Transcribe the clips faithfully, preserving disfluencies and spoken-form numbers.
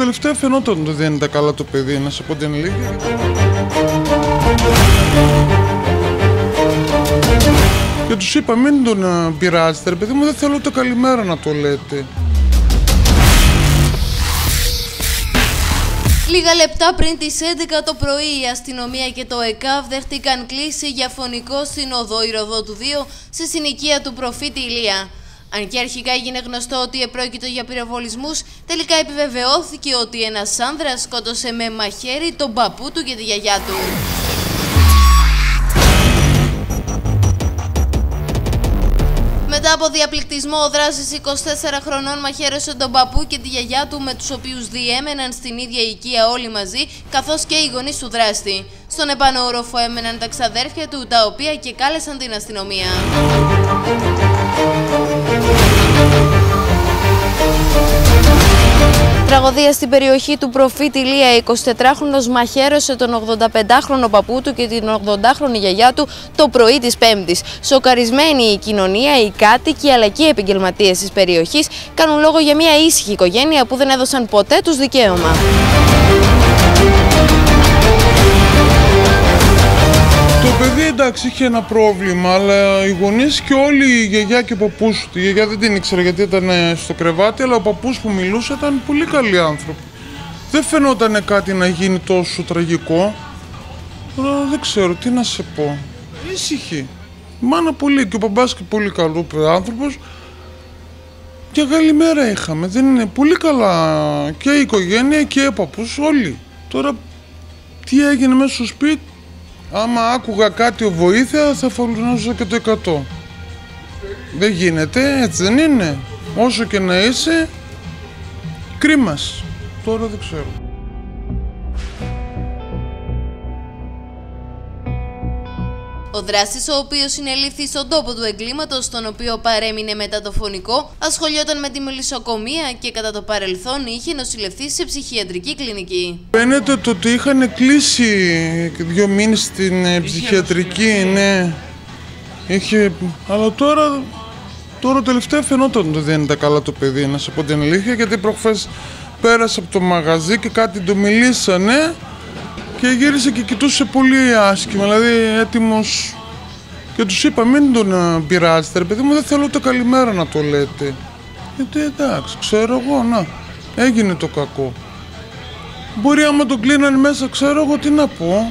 τελευταία φαινόταν ότι δεν ήταν καλά το παιδί, να σε πω την αλήθεια. Και τους είπα μην τον πειράζετε ρε παιδί μου, δεν θέλω το καλημέρα να το λέτε. Λίγα λεπτά πριν τις έντεκα το πρωί, η αστυνομία και το ΕΚΑΒ δέχτηκαν κλήση για φωνικό στην οδό Ηροδότου δύο στη συνοικία του προφήτη Ηλία. Αν και αρχικά έγινε γνωστό ότι επρόκειτο για πυροβολισμούς, τελικά επιβεβαιώθηκε ότι ένας άνδρας σκότωσε με μαχαίρι τον παππού του και τη γιαγιά του. Μετά από διαπληκτισμό, ο δράσης είκοσι τέσσερα χρονών μαχαίρωσε τον παππού και τη γιαγιά του, με τους οποίους διέμεναν στην ίδια οικία όλοι μαζί, καθώς και οι γονείς του δράστη. Στον επάνω όροφο έμεναν τα ξαδέρφια του, τα οποία και κάλεσαν την αστυνομία. Τραγωδία στην περιοχή του προφήτη Ηλία. Ο εικοσιτετράχρονος μαχαίρωσε τον ογδονταπεντάχρονο παππού του και την ογδοντάχρονη γιαγιά του το πρωί της Πέμπτης. Σοκαρισμένη η κοινωνία, οι κάτοικοι αλλά και οι επαγγελματίες της περιοχής κάνουν λόγο για μια ήσυχη οικογένεια που δεν έδωσαν ποτέ τους δικαίωμα. Το παιδί εντάξει είχε ένα πρόβλημα, αλλά οι γονείς και όλοι, η γιαγιά και ο παππούς του, η γιαγιά δεν την ήξερα γιατί ήταν στο κρεβάτι, αλλά ο παππούς που μιλούσε ήταν πολύ καλοί άνθρωποι. Δεν φαινόταν κάτι να γίνει τόσο τραγικό, αλλά δεν ξέρω τι να σε πω. Ήσυχη. Μάνα πολύ και ο παπάς και πολύ καλό άνθρωπος. Και καλή μέρα είχαμε, δεν είναι πολύ καλά και η οικογένεια και ο παππούς όλοι. Τώρα τι έγινε μέσα στο σπίτι. Άμα άκουγα κάτι βοήθεια θα φωνάζω και το εκατό. Δεν γίνεται, έτσι δεν είναι. Όσο και να είσαι, κρίμας. Τώρα δεν ξέρω. Ο δράστης, ο οποίος συνελήφθη στον τόπο του εγκλήματος, στον οποίο παρέμεινε μετά το φωνικό, ασχολιόταν με τη μελισσοκομεία και κατά το παρελθόν είχε νοσηλευθεί σε ψυχιατρική κλινική. Φαίνεται το ότι είχαν κλείσει δύο μήνες στην είχε ψυχιατρική, ναι. Είχε... Αλλά τώρα, τώρα τελευταία φαινόταν ότι δεν ήταν καλά το παιδί, να σε πω την αλήθεια, γιατί προχθές πέρασε από το μαγαζί και κάτι το μιλήσανε. Και γύρισε και κοιτούσε πολύ άσχημα, δηλαδή έτοιμος. Και τους είπα μην τον πειράζετε ρε παιδί μου, δεν θέλω το καλημέρα να το λέτε. Γιατί εντάξει, ξέρω εγώ, να, έγινε το κακό. Μπορεί άμα τον κλείνανε μέσα, ξέρω εγώ τι να πω.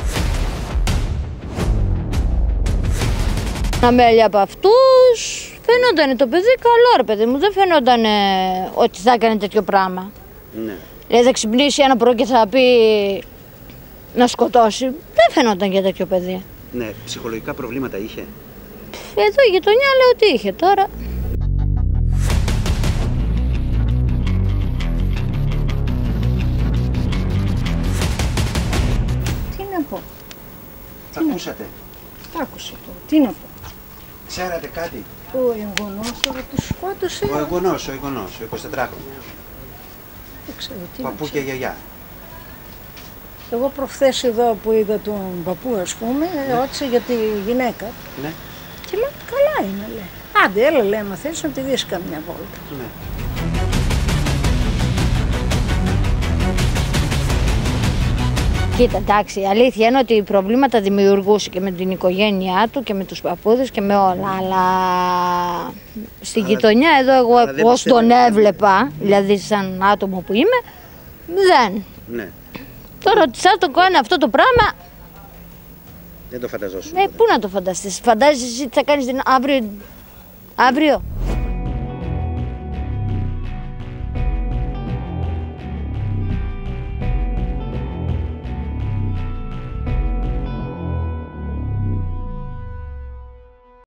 Να μέλη από αυτούς, φαινόταν το παιδί καλό ρε παιδί μου, δεν φαινόταν ότι θα έκανε τέτοιο πράγμα. Ναι. Δηλαδή θα ξυπνήσει ένα πρωί και θα πει να σκοτώσει, δεν φαινόταν για τέτοιο παιδί. Ναι, ψυχολογικά προβλήματα είχε. Εδώ η γειτονιά λέει ότι είχε τώρα. Τι να πω. Τα ακούσατε. Τα άκουσα τώρα. Τι να πω. Ξέρατε κάτι. Ο εγγονός τώρα του σκότωσε. Ο εγγονός, ο εγγονός, ο εικοσιτετράχρονος. Δεν ξέρω τι. Παππού και γιαγιά. Εγώ προχθές εδώ που είδα τον παππού, ας πούμε, ναι. ρώτησα για τη γυναίκα. Ναι. Και λέει, καλά είναι, λέει. Άντε, έλα, λέει, άμα θέλεις να τη δεις καμιά βόλτα. Ναι. Κοίτα, εντάξει, η αλήθεια είναι ότι προβλήματα δημιουργούσε και με την οικογένειά του και με τους παππούδες και με όλα, αλλά στην αλλά... γειτονιά εδώ εγώ πώς τον έβλεπα, δηλαδή σαν άτομο που είμαι, δεν. Ναι. Τώρα ότι θα το κάνει αυτό το πράγμα. Δεν το φανταζόσουν. Ε, πού να το φανταστείς. Φαντάζεσαι εσύ τι θα κάνεις την... αύριο. Αύριο.